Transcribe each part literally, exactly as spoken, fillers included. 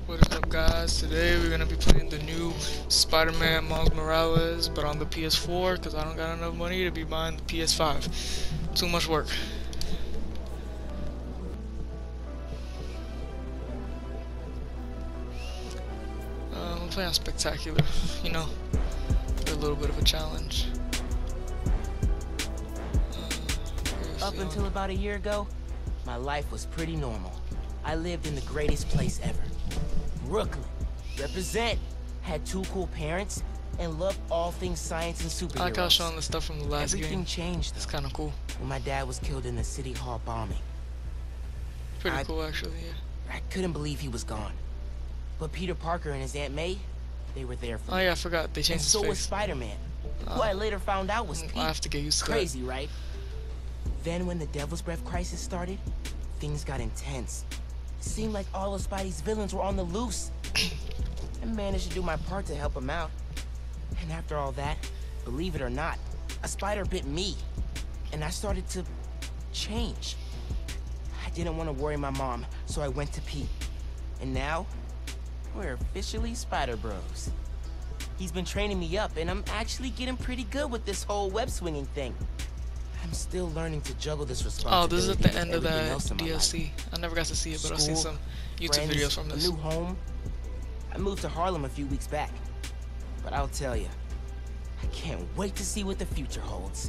What is up, guys? Today we're gonna be playing the new Spider-Man Miles Morales, but on the P S four because I don't got enough money to be buying the P S five. Too much work. Uh, I'm playing on Spectacular, you know, a little bit of a challenge. Uh, Up until about a year ago, my life was pretty normal. I lived in the greatest place ever. Brooklyn. Represent. Had two cool parents and loved all things science and superheroes. I like how showing the stuff from the last Everything game. changed though, It's kind of cool. when my dad was killed in the City Hall bombing. Pretty I- cool, actually. Yeah. I couldn't believe he was gone. But Peter Parker and his Aunt May, they were there for Oh me. yeah, I forgot they And changed his so was face. Spider-Man, who Uh, I later found out was Pete. I have to get used to Crazy, right? Then when the Devil's Breath crisis started, things got intense. It seemed like all of Spidey's villains were on the loose. I managed to do my part to help him out. And after all that, believe it or not, a spider bit me. And I started to change. I didn't want to worry my mom, so I went to Pete. And now, we're officially Spider Bros. He's been training me up, and I'm actually getting pretty good with this whole web swinging thing. I'm still learning to juggle this Oh, responsibility. this is at with the end of everything else that in my D L life. C. I never got to see it, but I've seen School, some YouTube friends, videos from this. A new home. I moved to Harlem a few weeks back. But I'll tell you, I can't wait to see what the future holds.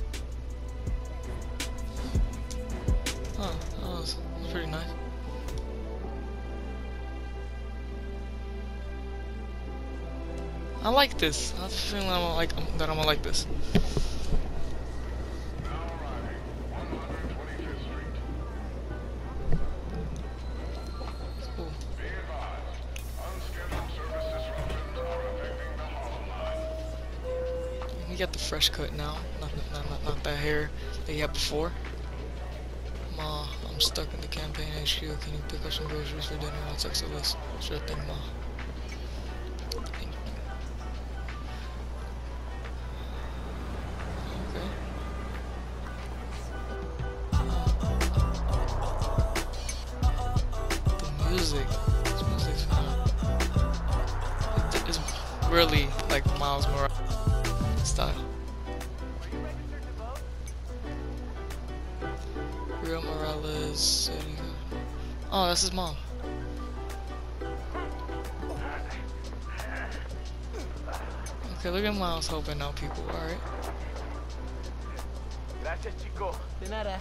Oh, that was, that was pretty nice. I like this. I have a feeling I'm gonna like that I'm gonna like this. Cool. You got the fresh cut now, not not not, not that hair that you had before. Ma, I'm stuck in the campaign H Q. Can you pick up some groceries for dinner? I'll text a list. Sure thing, Ma. Thank you. Okay. The music. This music's fine. It, it's really like Miles Morales style. Real Morales City. Oh, that's his mom. Okay, look at Miles helping out people, alright? Gracias, chico. De nada.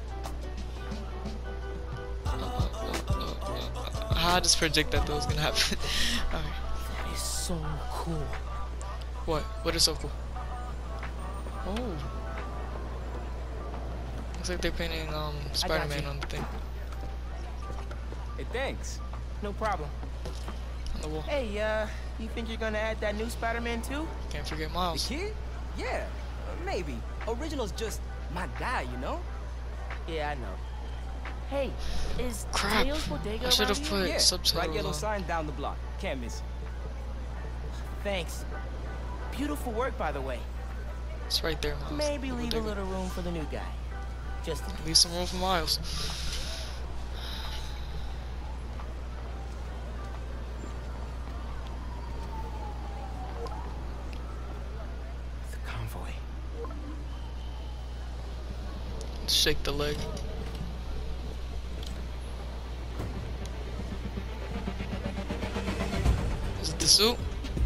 I just predict that that was gonna happen. Alright. That is so cool. What? What is so cool? Oh. Looks like they're painting um Spider-Man you. on the thing. Hey, thanks. No problem. On the wall. Hey, uh, you think you're gonna add that new Spider-Man too? Can't forget The Miles. kid? Yeah, uh, maybe. Original's just my guy, you know? Yeah, I know. Hey, is Crap. Teo's Bodega I should have around put here? Yeah, subtitles bright yellow on. sign down the block. Can't miss it. Thanks. Beautiful work, by the way. It's right there, Miles. Maybe We'll leave a dig it. little room for the new guy. Just Leave some room for Miles. the convoy. Shake the leg. Is it the suit?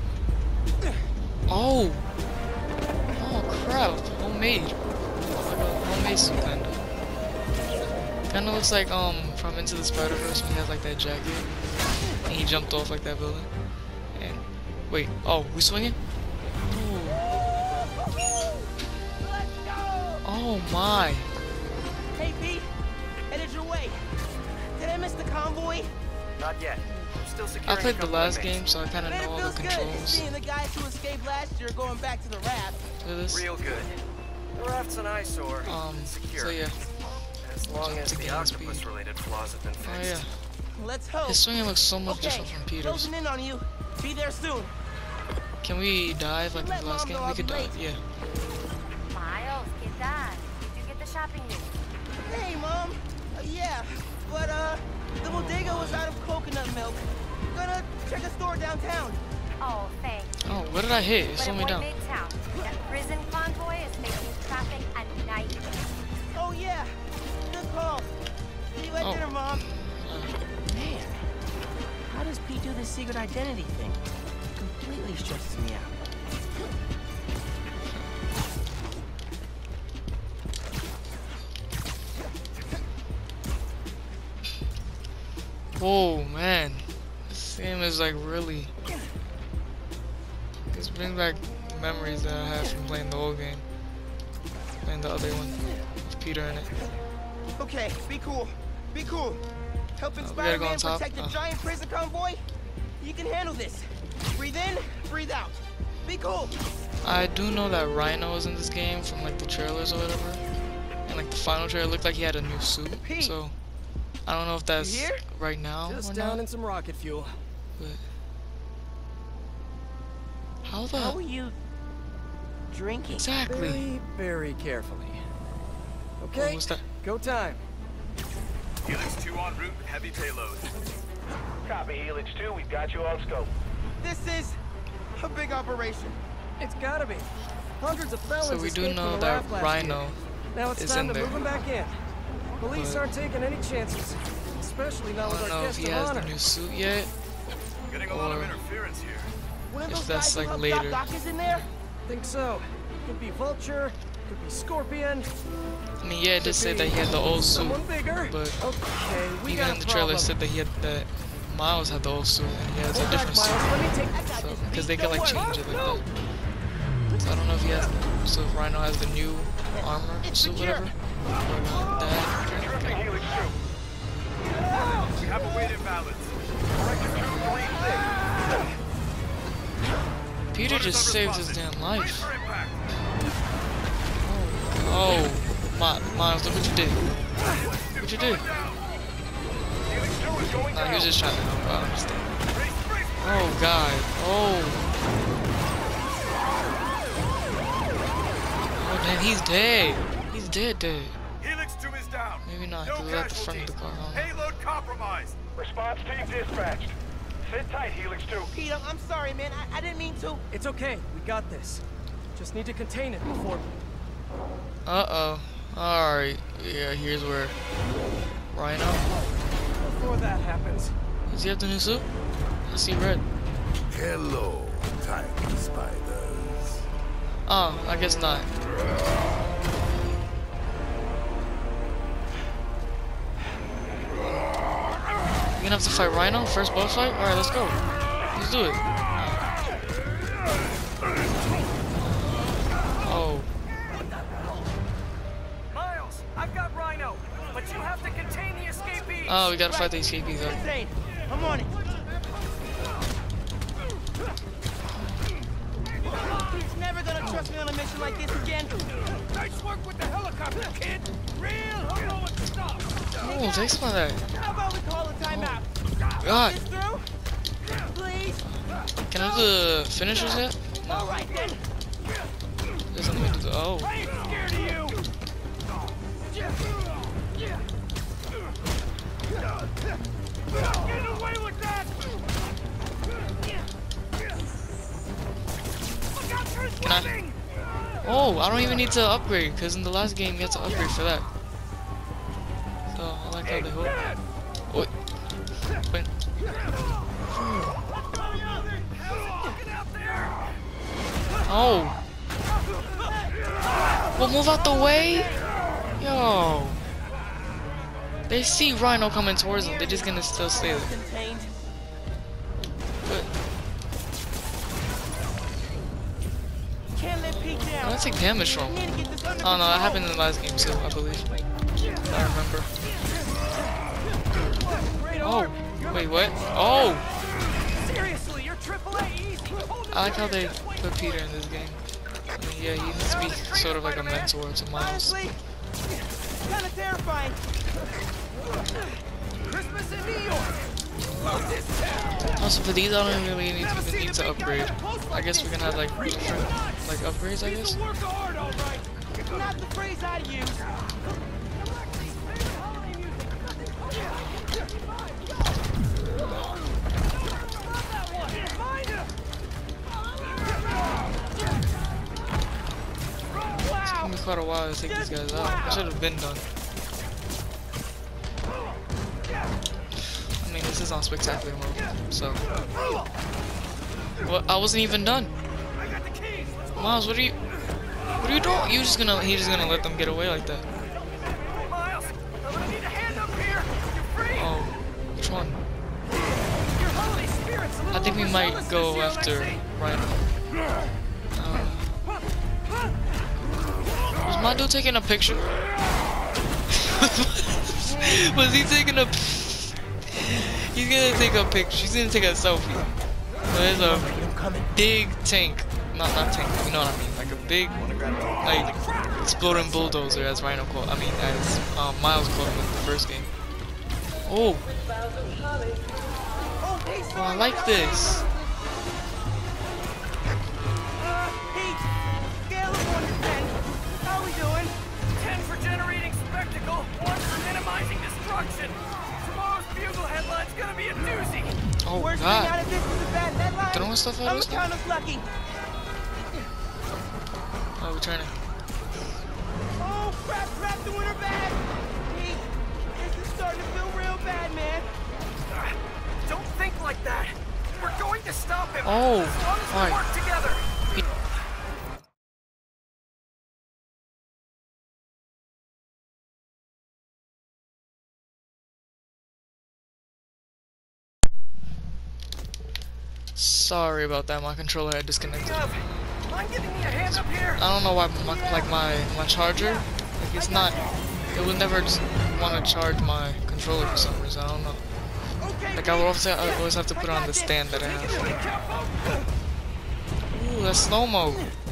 Oh! Oh crap! Homemade. Like a homemade suit kinda. Kinda looks like um from Into the Spider-Verse when he had like that jacket and he jumped off like that building. And wait, oh, we swinging? Oh, oh my! Hey, Pete. Headed your way. Did I miss the convoy? Not yet. I'm still I securing played the last game, so I kinda Man, know it all feels the good controls. seeing the guys who escaped last year going back to the raft. For this. Real good. The raft's an eyesore. Um, It's secure. so yeah. As long jump as to the gain octopus-related flaws have been Oh fixed. yeah. Let's hope. His swinging looks so much Okay, different from Peter's. closing in on you. Be there soon. Can we dive like in Let the last Mom game? know We I'll could be dive, late. yeah. Miles, ¿qué tal? Did you get the shopping list? Hey, Mom. Uh, yeah, but uh, the bodega was out of coconut milk. Gonna Check a store downtown. Oh, thanks. Oh, what did I hit? It But slowed me avoid down. Midtown. That prison convoy is making traffic a nightmare. Oh yeah. Good call. See you at Oh. dinner, Mom. Uh, Man, how does Pete do this secret identity thing? Completely stresses me out. Whoa, man. This game is like really. It's brings back memories that I had from playing the old game. Playing the other one with Peter in it. Okay, be cool. Be cool. Helping Uh, we gotta go Spider-Man on top. protect a Uh. giant prison convoy? You can handle this. Breathe in, breathe out. Be cool. I do know that Rhino was in this game from like the trailers or whatever. And like the final trailer looked like he had a new suit. Pete. So I don't know if that's You here? right now Just or down not. in some rocket fuel. But how the How are you drinking? exactly? Very, very carefully. What Okay, was that? go time. Helix two en route with heavy payload. Copy, Helix two. We've got you on scope. This is a big operation. It's gotta be. Hundreds of felons So we do escaped know from the that raft last Rhino year. Now it's is time in to there. move them back in. Police But- aren't taking any chances, especially I not with don't our know if guest he of has honor. the new suit yet. Getting a lot of Or- interference here. One of If those that's, guys who like, helped later. Doc Ock is in there? Think so. Could be Vulture, could be Scorpion, I mean, yeah, it did could say be that he had the old suit, someone bigger. but Okay, we even got in a the trailer problem. said that he had that Miles had the old suit and he has a Hold back, different Miles. suit. Let me take. I got So, this. because Pete, they can like don't worry. change it like that. So I don't know if he has. So if Rhino has the new armor It's suit, secure. whatever. Or not that. Tripping Helix two. We have a weight imbalance. Correction two three six. Peter Motors just saved his unresponsive. damn Brace life. for impact. Oh, Mi- Miles, look what you did. What you did? Helix two is going Nah, he was down. just trying to help. I understand. Brace, brace, Oh God. Oh. Oh damn, he's dead. He's dead, dead. Helix two is down. Maybe not, No because we're at the front of the casualties. car. I don't know. Payload compromised. Response team dispatched. Sit tight, Helix two. Pete, I'm, I'm sorry, man. I, I didn't mean to. It's okay. We got this. Just need to contain it before. Uh-oh. Alright. Yeah, here's where Rhino. Before that happens. Does he have the new suit? I see red. Hello, tiny spiders. Oh, I guess not. You gonna have to fight Rhino? First boss fight? Alright, let's go. Let's do it. Oh. Miles, I've got Rhino, but you have to contain the escapees. Oh, we gotta fight the escapees though. Insane. I'm on it. He's never gonna trust me on a mission like this again. Nice work with the helicopter, kid. Real heroic stuff. Oh, thanks for that. How about we call a timeout? God. This through? Please? Can I do the finishers yet? All right, then. There's something to do. Oh. I ain't scared of you. Get away with that. Look out for his Can I- webbing. Oh, I don't even need to upgrade, because in the last game you had to upgrade for that. So, I like how they hold. What? Wait. Oh. Well, move out the way? Yo. They see Rhino coming towards them. They're just gonna still stay there. Contained. But Can't let Pete I down. don't take damage from. Need to get this under Oh no, that control. happened in the last game too, I believe. I remember. Oh, wait, what? Oh! Seriously, you're triple A easy. Hold I like how they put Peter in this game. I mean, yeah, he needs to be sort of like a mentor to Miles. Honestly, kind of terrifying. Christmas in New York. Also, for these, I don't really need, even need to upgrade. I guess we can have like different like upgrades, I guess. Work hard, all right. Not the phrase I use. quite a while to take these guys out. I should have been done. I mean, this is on spectacular mode, so. Well, I wasn't even done. Miles, what are you? What are you doing? You just gonna? He's just gonna let them get away like that? Miles, I'm gonna need a hand up here. You're free. Oh, which one? Your Holy Spirit's a little I think we might overzealous go this year, after Lexi. Rhino. Uh, was my dude taking a picture? Was he taking a? He's gonna take a picture. He's gonna take a selfie. There's a big tank. Not not tank. You know what I mean? Like a big, like exploding bulldozer, as Rhino called. I mean, as um, Miles called him in the first game. Oh. Oh, I like this. How we doing? ten for generating spectacle, one for minimizing destruction. Tomorrow's Bugle headline's gonna be a doozy. Oh Worst thing out God. of this is a bad headline. Throwing stuff at I'm us? kind of lucky. Oh, we're trying to. Oh, crap, crap, doing her bad. Pete, this is starting to feel real bad, man. Ah, don't think like that. We're going to stop him. Oh, as long as we alright. work together. Sorry about that. My controller had disconnected. Gov, mind giving me a hand up here? I don't know why my like my my charger, like it's not. It would never just want to charge my controller for some reason. I don't know. Like I would always have, I always have to put it on the stand that I have. Ooh, that's slow mo.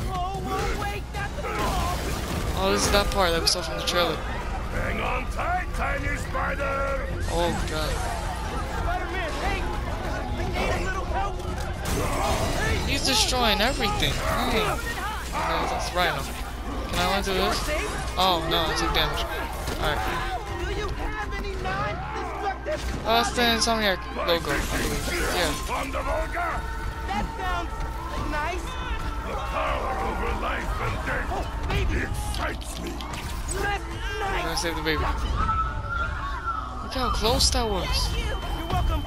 Oh, this is that part that we saw from the trailer. Hang on tight, tiny spider! Oh god. Spider-Man, hey, I need a little help. He's destroying everything. Dang. Okay, that's Rhino. Can I run through this? Oh no, I took damage. Alright. Do you have any non-destructive? Oh, that's the Insomniac logo, I believe. Yeah. From the Volga! That sounds nice. The power over life and death! Oh, baby, Excites me! that's I'm nice. gonna save the baby. Look how close that was. You're welcome.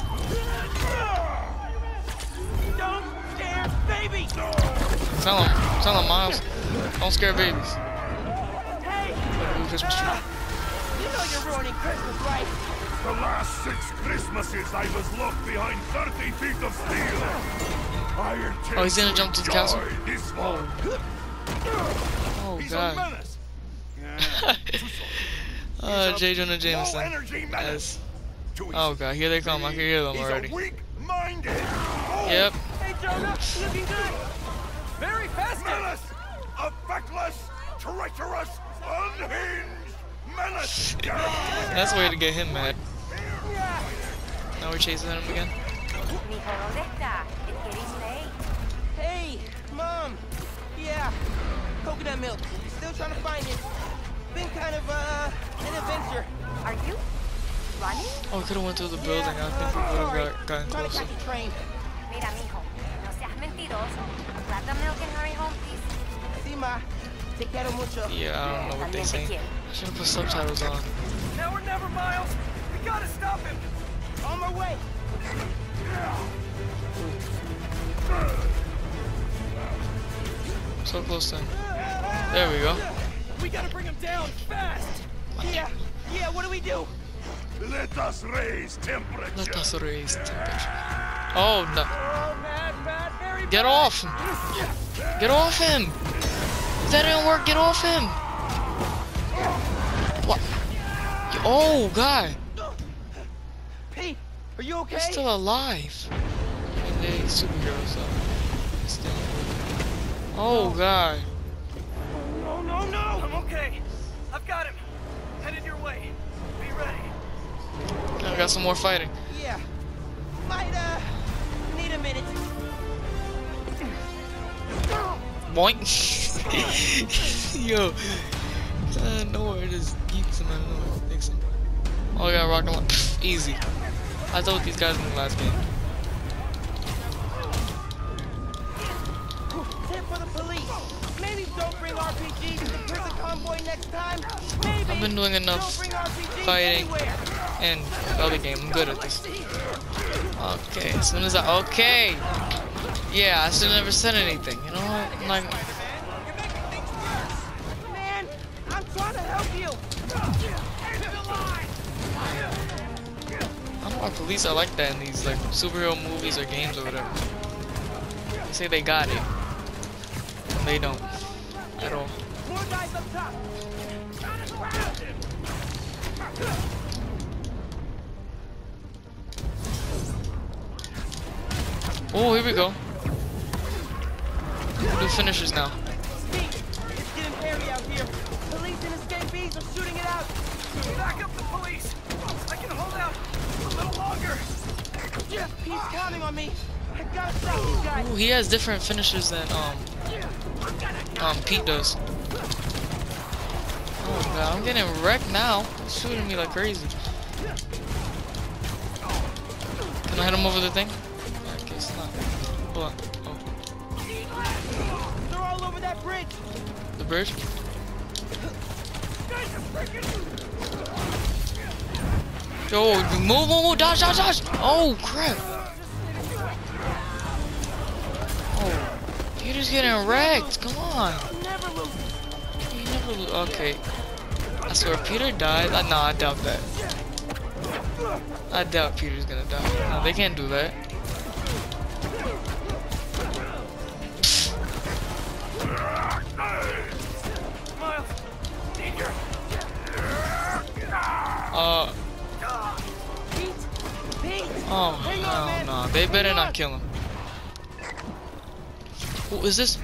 Don't scare baby. Tell him, tell him, Miles. Don't scare babies. Hey, Like Christmas tree. you know you're ruining Christmas, right? The last six Christmases I was locked behind thirty feet of steel! I intend Oh, he's gonna to jump to the enjoy castle? This one. Oh He's a god. menace! Uh, J. Jonah Low Jameson. energy menace! As, To his oh god, here they come. I can hear them He's already. a weak-minded! Yep. Hey, Jonah, looking good. Very festive. Menace! A feckless, treacherous, unhinged menace! That's the way to get him mad. Now we're chasing him again. Mijo, ¿dónde está? It's getting late. Hey, Mom. Yeah, coconut milk. Still trying to find it. Been kind of, uh, an adventure. Are you running? Oh, we could have went through the building. I think we would have got, gotten Trying to closer. catch a train. Mira, mijo, no seas mentiroso. Grab the milk and hurry home, please. See, Ma. Te quiero mucho. Yeah, I don't know what they También te say. quiero. I should have put subtitles on. Now or never, Miles. We gotta stop him. On my way. So close to him. There we go. We gotta bring him down fast. Yeah, yeah, what do we do? Let us raise temperature! Let us raise temperature. Oh no. Oh, bad, bad, very Get off him! Get off him! If that didn't work, get off him! What? Oh god! Pete, are you okay? He's still alive. I mean, they're superheroes, so. Still. Oh god. No, no, no. I'm okay. I've got him. Headed your way. Be ready. I got some more fighting. Yeah. Might, uh, need a minute. Boink! Yo. Uh, nowhere, it just yeets him out of nowhere. Takes him. Oh, I got rocked him up. Easy. I told these guys in the last game. Tip for the police. Maybe don't bring R P Gs to the prison convoy next time. Maybe I've been doing enough don't bring R P Gs fighting anywhere. and the other game. I'm good at this. Okay, as soon as I okay. Yeah, I should have never said anything. You know what? I'm like, Man, I'm trying to help you. I don't know if police are like that in these like superhero movies or games or whatever. They say they got it, and they don't at all. More guys up top. Oh, here we go. We'll do finishers now. Steve, it's getting hairy out here. Police and escapees are shooting it out. Back up the police. I can hold out a little longer. He's counting on me. I gotta stop these guys. Ooh, he has different finishers than um um Pete does. Oh god, I'm getting wrecked now. He's shooting me like crazy. Can I hit him over the thing? I guess not. Hold on. Oh. They're all over that bridge. The bridge? Yo, move, move, move, dodge, dodge, dodge! Oh, crap! Oh, you're just getting wrecked. Come on. Never lose. You never lose. Okay. I swear, Peter died. Uh, nah, I doubt that. I doubt Peter's gonna die. No, they can't do that. Miles, need your... Uh. Pete, Pete. Oh, Hang on, hell man. no. They better Hang not on. kill him. Who is this?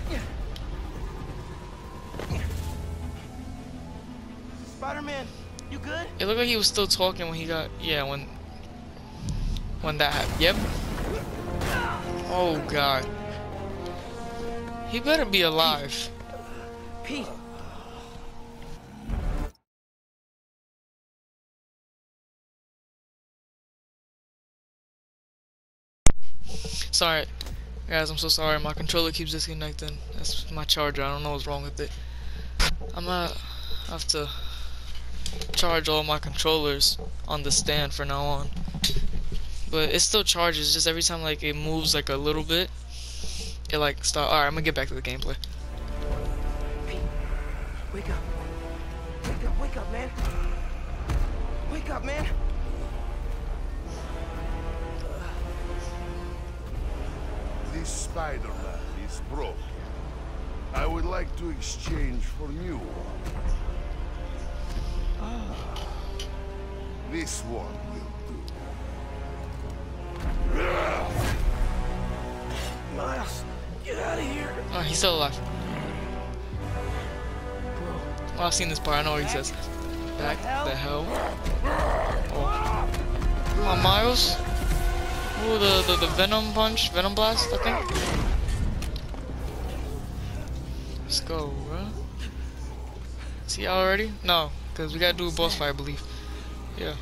Spider-Man, you good? It looked like he was still talking when he got, yeah, when, when that happened. Yep. Oh god. He better be alive. Pete. Sorry, guys, I'm so sorry. My controller keeps disconnecting. That's my charger. I don't know what's wrong with it. I'm gonna have to charge all my controllers on the stand from now on. But it still charges, just every time like it moves like a little bit, it like start. Alright, I'm gonna get back to the gameplay. Pete, wake up. Wake up, wake up, man. Wake up, man. This Spider-Man is broken. I would like to exchange for new one. Ah. This one will do. Miles, get out of here. Oh, he's still alive. Well, I've seen this part. I know what he says. Back the hell. Oh. Come on, Miles. Ooh, the, the, the Venom Punch, Venom Blast, I think. Let's go, bro. See already? No, because we gotta do a boss fight, I believe. Yeah.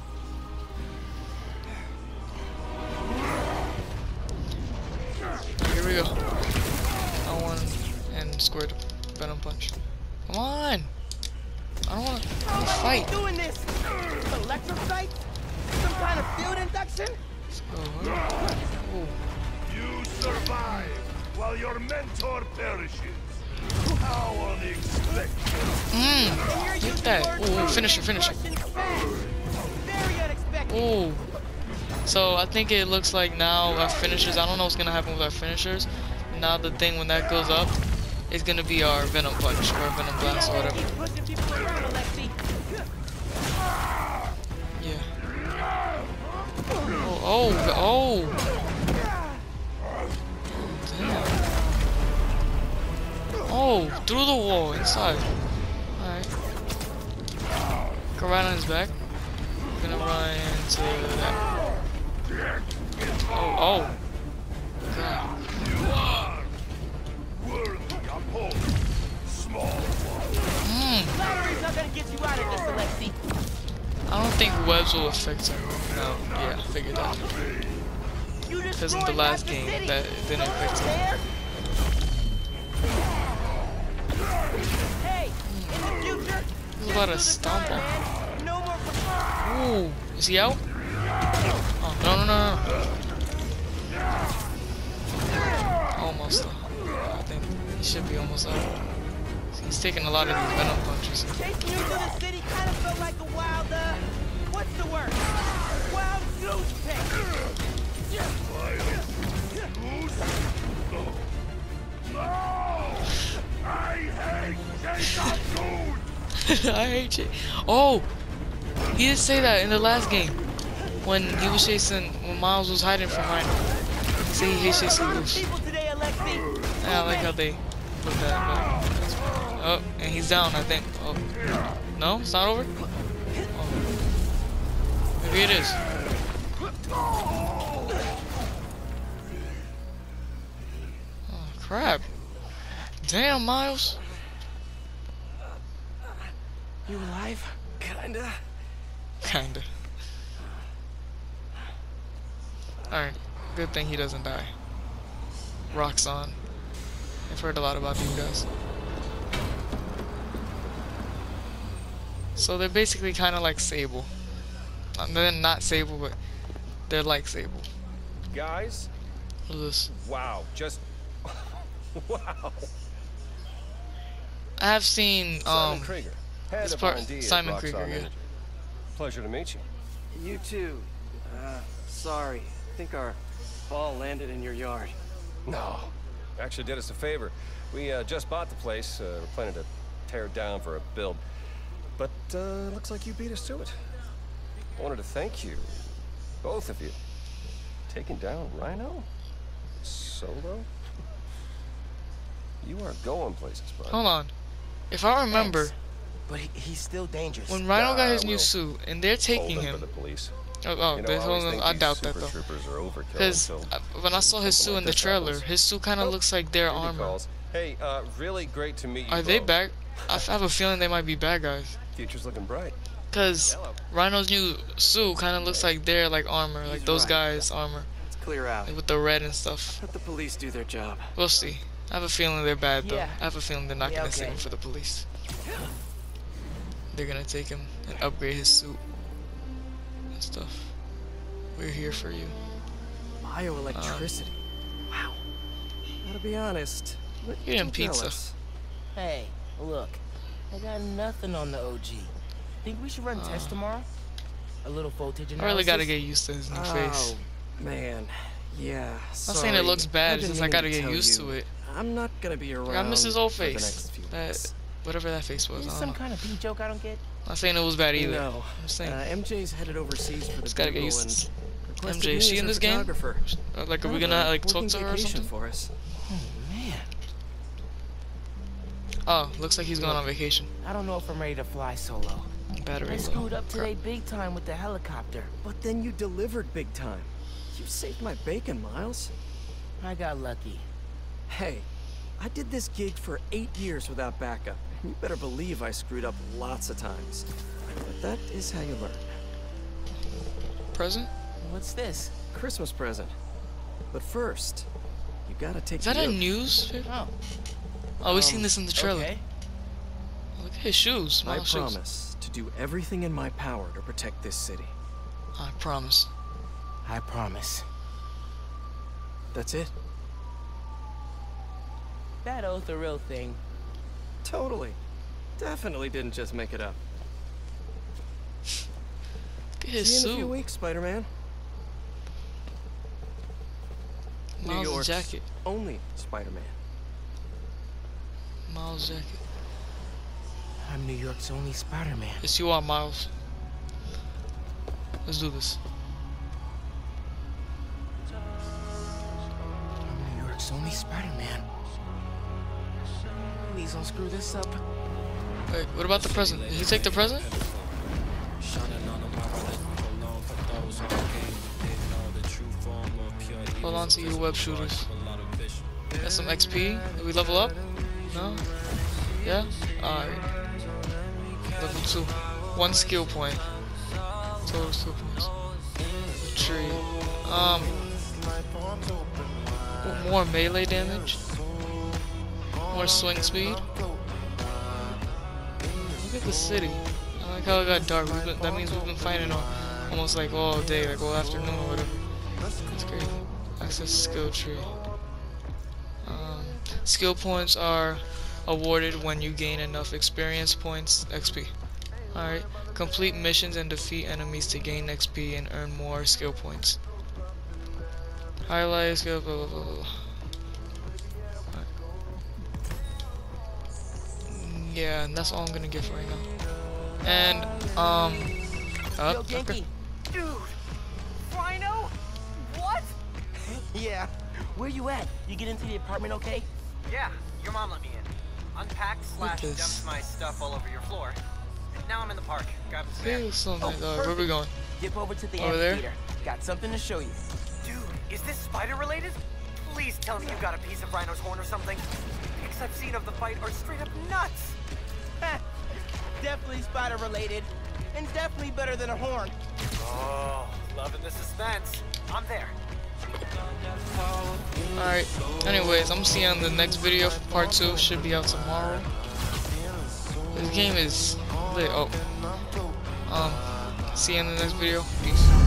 Here we go. I want and square the Venom Punch. Come on! I don't want to fight. Doing this? Electrocyte? Some kind of field induction? Oh, oh. You survive while your mentor perishes. How unexpected. Mmm, get that. Ooh, finisher, finisher. Very unexpected. Ooh. So I think it looks like now our finishers, I don't know what's gonna happen with our finishers. Now the thing when that goes up, it's gonna be our Venom Punch or Venom Blast or whatever. Yeah. Oh, oh, oh. Damn. Oh, through the wall, inside. Alright. Go right on his back. We're gonna run into that. Oh, oh. God. Mm. I don't think webs will affect her. No, yeah, I figured that. Because in the last game, that didn't affect her. was about to stomp him. No more. Ooh, is he out? Oh, no, no, no, no. Almost though. I think he should be almost out. He's taking a lot of these venom punches. Chasing you through the city kind of felt like a wild, uh, what's the word? Wild goose chase. I hate you. Oh, he did say that in the last game when he was chasing, when Miles was hiding from Rhino. He said he hates chasing Goose. People today, Alexei. Yeah, I like how they put that. But, oh, and he's down, I think. Oh, no, it's not over. Oh. Maybe it is. Oh crap! Damn, Miles. You alive? Kinda. Kinda. Alright, good thing he doesn't die. Rocks on. I've heard a lot about these guys. So they're basically kind of like Sable. Um, they're not Sable, but they're like Sable. Guys, What is this? wow, just wow. I have seen Simon um Krieger, head this of part- R and D at Simon Roxxon Krieger, yeah. Energy. Pleasure to meet you. You too. Uh, sorry. I think our ball landed in your yard. No, actually did us a favor. We uh, just bought the place. Uh, we're planning to tear it down for a build, but uh, looks like you beat us to it. I wanted to thank you, both of you, taking down Rhino solo. You are going places, bud. hold on. If I remember, Thanks. But he, he's still dangerous. when Rhino got Nah, his new we'll suit and they're Hold taking them him. for the police. Oh, oh You know, they're I always holding him. think I these doubt that super though. troopers are overkill Because until when I saw his something suit like in the this trailer, happens. his suit kind of Oh, looks like their Duty armor. calls. Hey, uh, really great to meet you. Are they both. back? I f- I have a feeling they might be bad guys. Future's looking bright. Cause Rhino's new suit kind of looks like their like armor, like He's those right. guys' armor, Let's clear out. like with the red and stuff. Let the police do their job. We'll see. I have a feeling they're bad though. Yeah. I have a feeling they're not Yeah, gonna save okay. him for the police. They're gonna take him and upgrade his suit and stuff. We're here for you. Bioelectricity. wow. Gotta be honest. You're eating little pizza. jealous. Hey, look. I got nothing on the O G. Think we should run tests tomorrow? A little voltage analysis? I really gotta get used to his new face. Oh, man. Yeah. I'm not saying it looks bad, it's just I gotta get used to it. I'm not gonna be around. Like, I miss his old for the face. next few That, weeks. whatever that face was. Is I this don't some know. kind of B joke I don't get? I'm not saying it was bad either. No. I'm saying Uh, M J's headed overseas for the just gotta get Bugle used to and this. requested M J, me is she as in her this game? photographer. Uh, Like, are we Kind of gonna a like talk working to her or vacation something? for us. Oh, man. Oh, looks like he's going on vacation. I don't know if I'm ready to fly solo. Battery I low. screwed up today big time with the helicopter. But then you delivered big time. You saved my bacon, Miles. I got lucky. Hey, I did this gig for eight years without backup. And you better believe I screwed up lots of times. But that is how you learn. Present? What's this? Christmas present. But first, you gotta take Is that the a oath. news? Oh. Oh, we've um, seen this in the trailer. Okay. Look at his shoes. I Miles' shoes. promise to do everything in my power to protect this city. I promise. I promise. That's it. That oath a real thing. Totally. Definitely didn't just make it up. Look at his See you in a few suit. weeks, Spider-Man. New Miles' York's jacket. only Spider-Man. Miles' jacket. I'm New York's only Spider-Man. Yes, you are, Miles. Let's do this. I'm New York's only Spider-Man. Please don't screw this up. Wait, what about the present? Did he take the present? Hold on to your web shooters. Got some X P. Did we level up? No? Yeah? Alright. Level two. One skill point. Total skill points. Retreat. Um. More melee damage. More swing speed. Look Look at the city. I like how it got dark. We've been, that means we've been fighting all, almost like all day, like all afternoon or whatever. That's crazy. Access skill tree. Um, skill points are awarded when you gain enough experience points, X P. Alright. Complete missions and defeat enemies to gain X P and earn more skill points. Highlight skill, blah blah blah blah. Right. Yeah, and that's all I'm gonna get for right now. And, um, Yo, up. Genki. Dude! Rhino? What? Yeah. Where you at? You get into the apartment okay? Yeah, your mom let me in. Unpacked slash this? dumped my stuff all over your floor. Now I'm in the park. Grabbing some air. Feel something. Oh, uh, where we going? Dip over to the Over there? amphitheater. Got something to show you. Dude, is this spider related? Please tell me you got a piece of Rhino's horn or something. Pics I've seen of the fight are straight up nuts. Definitely spider related. And definitely better than a horn. Oh, loving the suspense. I'm there. Alright. Anyways, I'm seeing you on the next video. Part two should be out tomorrow. This game is lit. Oh. Um, see you in the next video. Peace.